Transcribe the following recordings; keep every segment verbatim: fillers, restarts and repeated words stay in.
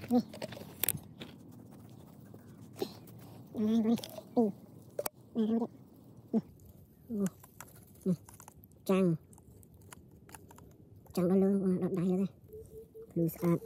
Chàng chàng đó lương đọt đáy rồi lư sạch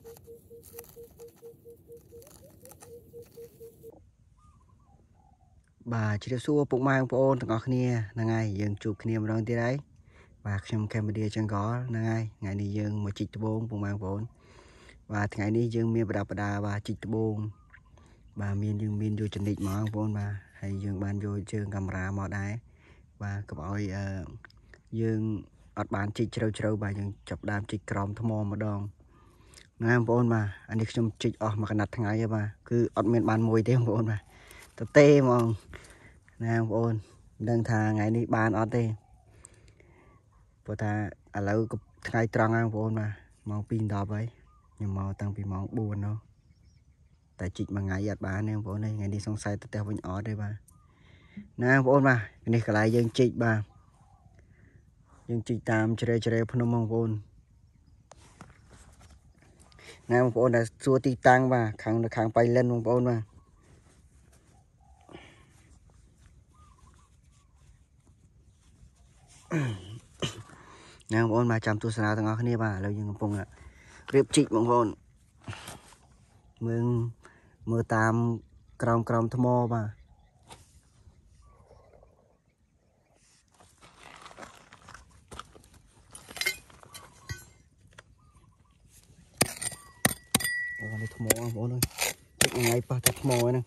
bà chỉ được xua bụng mai của ôn ngọc kia là ngày dừng chụp kia mà đón tới đấy và trong camera chẳng có là ngày ngày đi dừng một chích bốn bụng mai của ôn và ngày đi dừng miền bờ đà và chích bốn bà miền dừng miền vô chuẩn định món của ôn bà hay dừng ban vô chơi camera mò đáy và các bạn dương ở bàn chích trâu trâu bà dừng chụp đam chích crom thô mò mà đòn ngày của ôn mà anh đi trong chích ở mà cái nát thằng ấy bà cứ ở miền bàn môi thế của ôn mà tập tê mà nè ôn đang thà ngày đi bàn ở đây và ta ở lâu ngày trăng ăn ôn mà mong pin đỏ vậy nhưng mà tăng vì mong buồn đâu tại chị mà ngày giặt bán em ôn này ngày đi xong say tao với nhỏ đây bà nè ôn mà này cả lại dân chị bà dân chị tam chơi chơi phun mong ôn nè ôn là xua ti tăng và khang được khang bay lên mong ôn mà nè ôn mà chăm tu sửa thằng ngõ này bà lâu nhưng phong ạ riệp chị mong ôn mừng mưa tam crom crom thô mò bà ôn đi thô mò ôn ơi ngày ba thô mò nè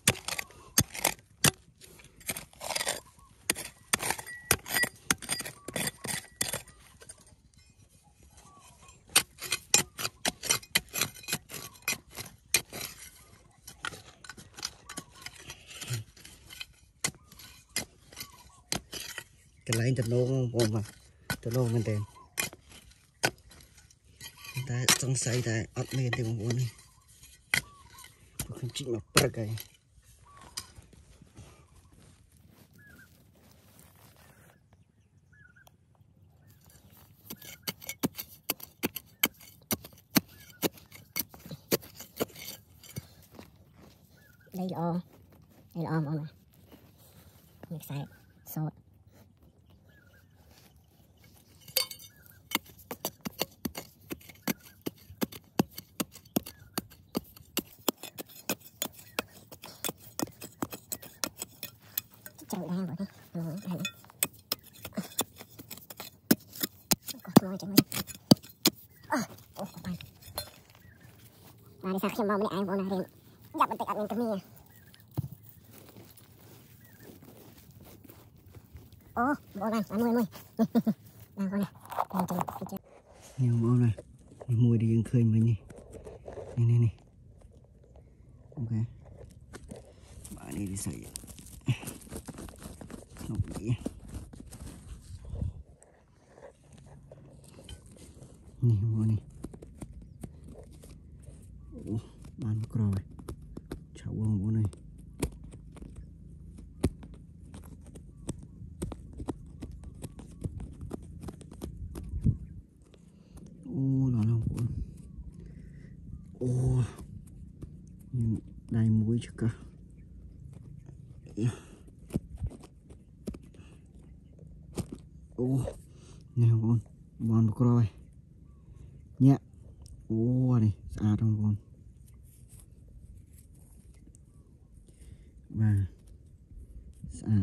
cái lấy thật lô không ôn mà thật lô mình tiền ta trong say ta ớt men thì không ôn đi không chỉ mà bật cái đây là đây là ôm ôm mà mình xài sốt chẳng đang rồi đấy ừ, đây có nói chẳng đi à ôi có bạn và đi sao khi mà mình ai muốn là gặp mình tự ăn mình cầm mì ô bộ này ăn mùi mùi đang con này đang chơi phía trước nhiều bộ này mùi đi khơi mình đi này này này ok bạn đi đi sợi không bị này bộ này ủa bán rồi cháu ông bộ này ô nó lòng của ô đầy muối chứ cả ô nè con bon rồi nhẹ ô này xa trong con và sạn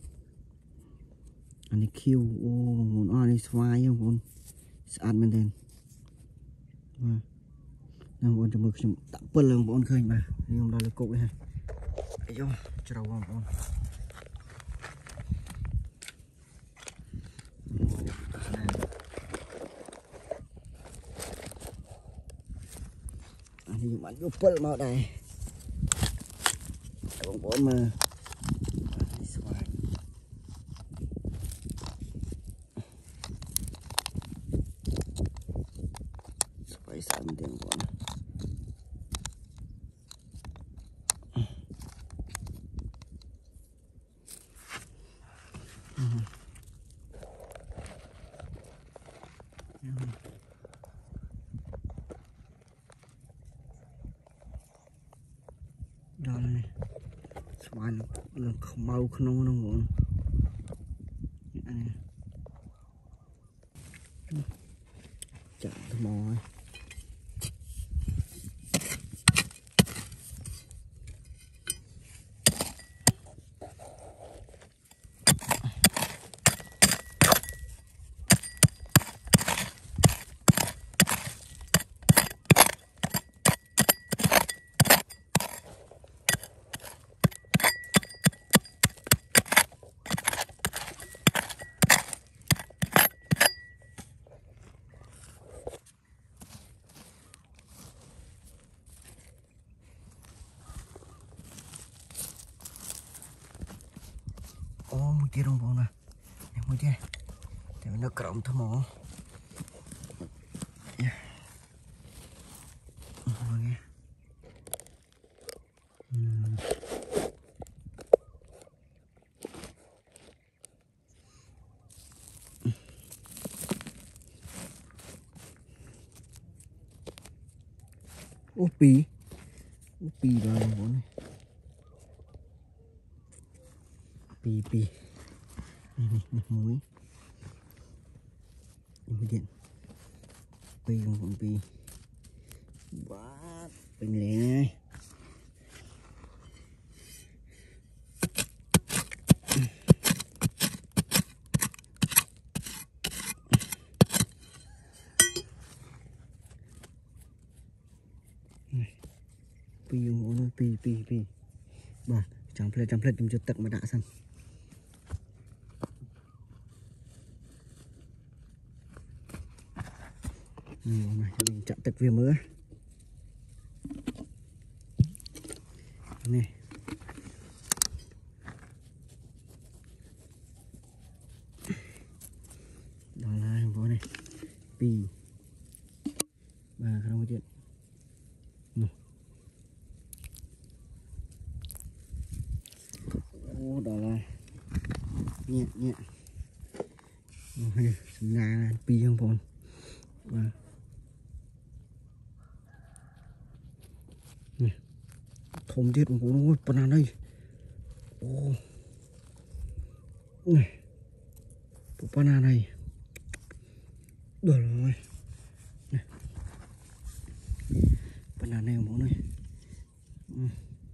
anh ấy kêu ô một con này xoay không con sạn bên đây và đang con cho mực chụp tạm bớt lần con khơi mà nhưng hôm đó là cục này ấy vô cho đầu con thì bạn vô bớt màu này bóng bóng mà phải sẵn tiền của nó đó này xoài là màu không nó muốn chạm thơm mồi ô một chiếc đồng bộ nè một chiếc thì nó cọng thơm mỏ ô pì ô pì vào đồng bộ này pì pì này này mặt muối mới điện pì đồng bộ pì quá bình lẻ pi ngủ nó pi pi pi bà chẳng phải chẳng phải chúng cho tận mà đã xong này mình chặn tật viêm nữa này đó là có này pi và không có chuyện ô đó là nhẹ nhẹ là pi không còn và không chết cũng ôi phần đây ô này bộ banana này được rồi này banana này món này ừ.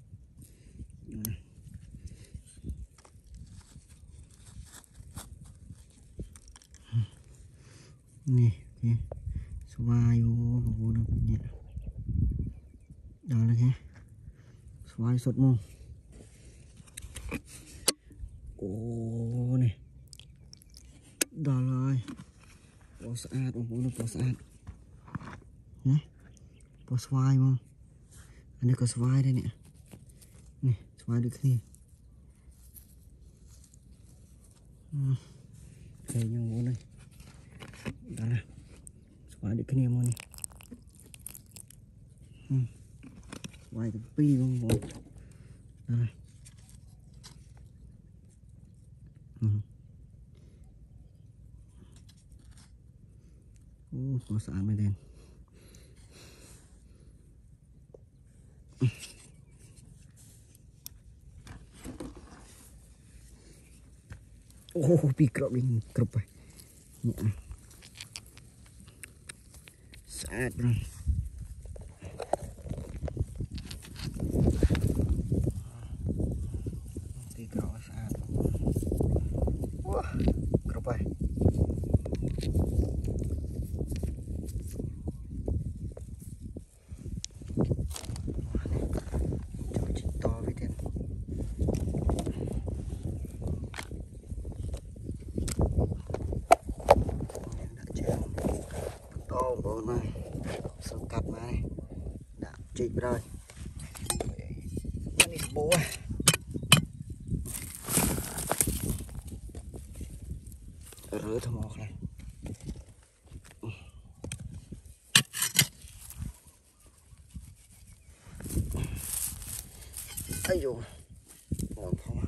Nè kìa xoài vô vô được nhẹ đó là cái xoài sốt mông ô này đó rồi bỏ sạch vô được bỏ sạch nhé bỏ xoài không anh đây có xoài đây nè nè xoài được gì đây nhau vô đây đó là xoài được cái niềm luôn này xoài cái pi luôn rồi đó này ô có sẵn mới đen ô pi crop đi crop rồi nhẹ sạch rồi pi crop sạch wow crop rồi to với tiền to bộ này sâu cặp này đã chị rồi này bố rửa thơm ngọt này ây dồi ngon không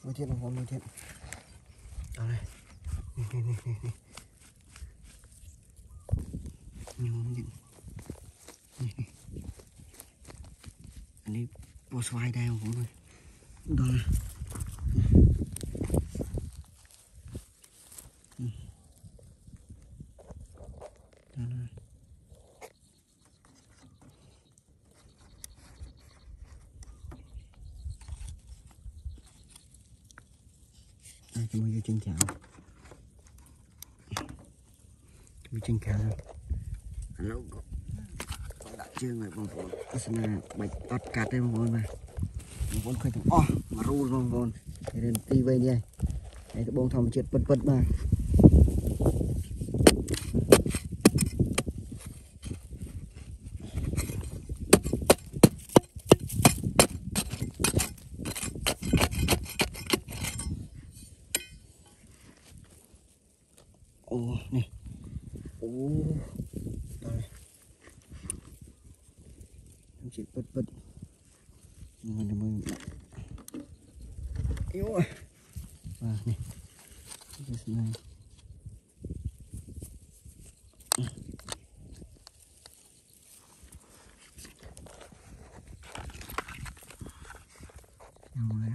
Mới thiệt không mới thiệt. Đó này. Nè nè nè nè nè. Nhưng mà anh đi bò xoay đây không mọi người. Đó là đó là đây cho mọi người chân chảo mình chân chảo lâu đã chưa người bông vốn cái này bạch tắt cắt đây bông vốn này bông vốn khơi thằng o mà ru bông vốn để lên ti về nhé đây cái bông thòng chết bật bật mà ô này ô đây em chỉ bật bật mình mình yếu à và này cái này rồi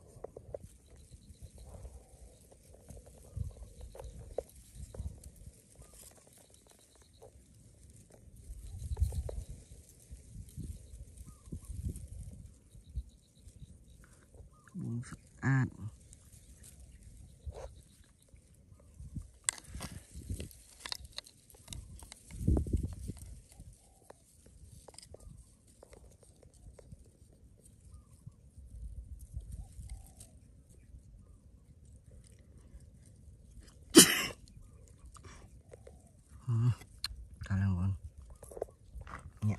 ăn cả là ngon nhẹ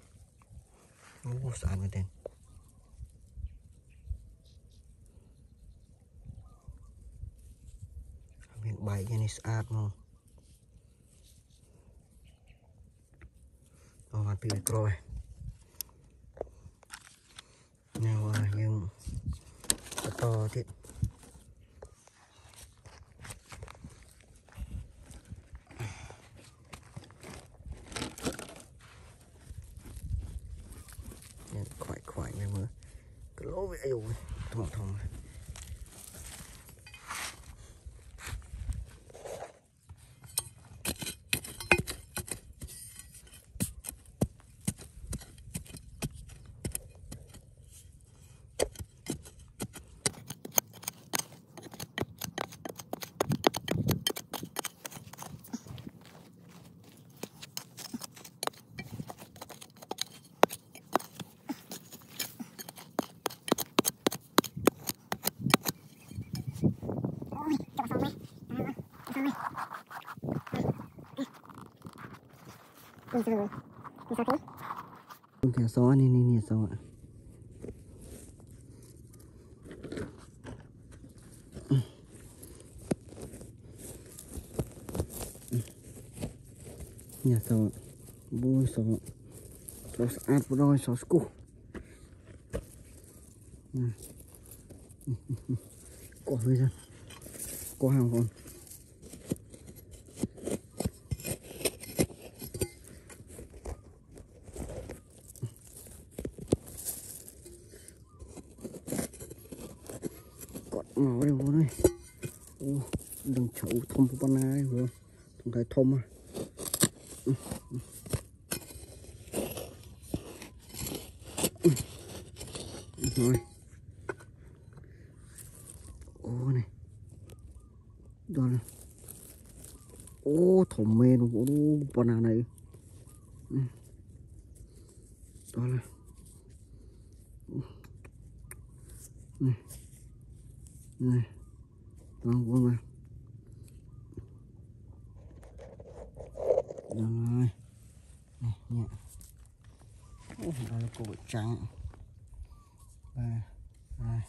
ô sán người tên miền bảy cái này sạch không còn mặt từ rồi nào nhưng to thiệt khoải khoải này mà cái lỗ vậy rồi thòng thòng con thẻ xó này này nè xó ạ nhà xó vui xó xó sạch rồi xó scu có bây giờ có hàng con ngồi đây vô đây ô đừng chậu thôm của con này vừa thùng cái thôm à ừ. Ừ. Rồi ô này đó là ô thôm mê luôn ô con nào này ừ. Đó là này này đó con mà rồi này nhẹ ô đó là cổ trắng ba hai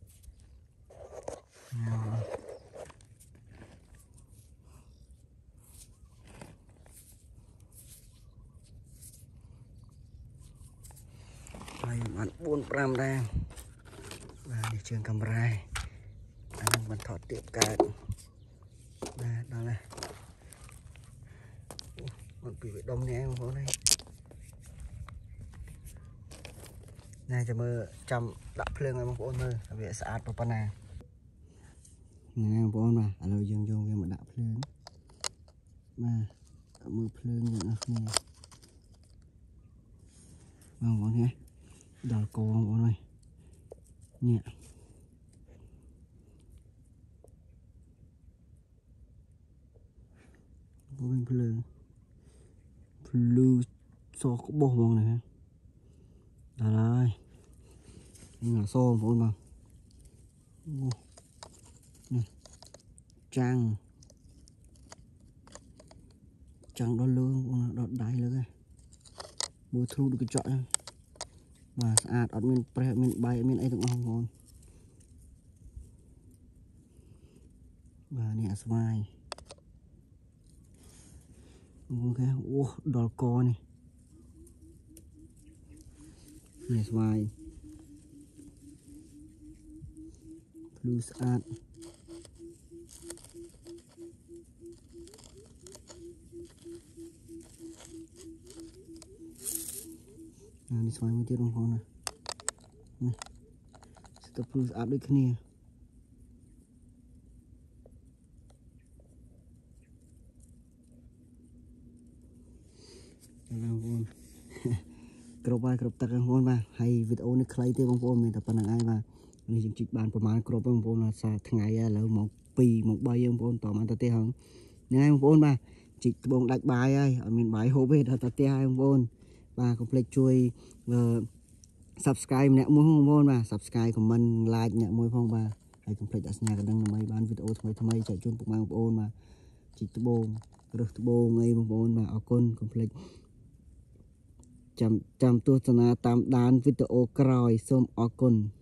rồi đây bạn buôn pram đang và để trường camera anh mình thọt tiệm cài nè đó này một bị đông nè em phố này này cho mơ trăm đập phơi ngay một phố mơ bị sạch vào pan nè nè phố mà alo dương dương cái mà đập phơi mà mưa phơi những cái này vâng bọn nhé đào cô bọn này nhẹ bên phơi phơi so có bò bọn này đó đây nhưng là so bọn mà trang trang đó lương đó đáy lưỡi này mua thu được cái chọi và sạch ở bên pre bên bay bên ấy được không ngon và nè xoài ok ô đỏ co này nè xoài blue sạch đi xoay mới tiết không con này này sẽ tập plus áp được cái này con crop ai crop tắc con mà hay video này clay tiêu con mình tập phần ai mà mình chỉnh chỉnh bànประมาณ crop con là sa ngày là một pi một bay conต่อมาตะเตี้ยหังnày con mà chỉnh bông đặt bài ai ở miền bài hố về tะเตี้ยhai con và complete chui subscribe nè mua không môn mà subscribe của mình like nè mua phong và hay complete đã nhà cái đăng mấy bán video thay thay chạy chun mang ôn mà chỉ tu bông được tu bông ngay một ôn mà ở con complete chăm chăm tu sana tam đan video cày xôm ở con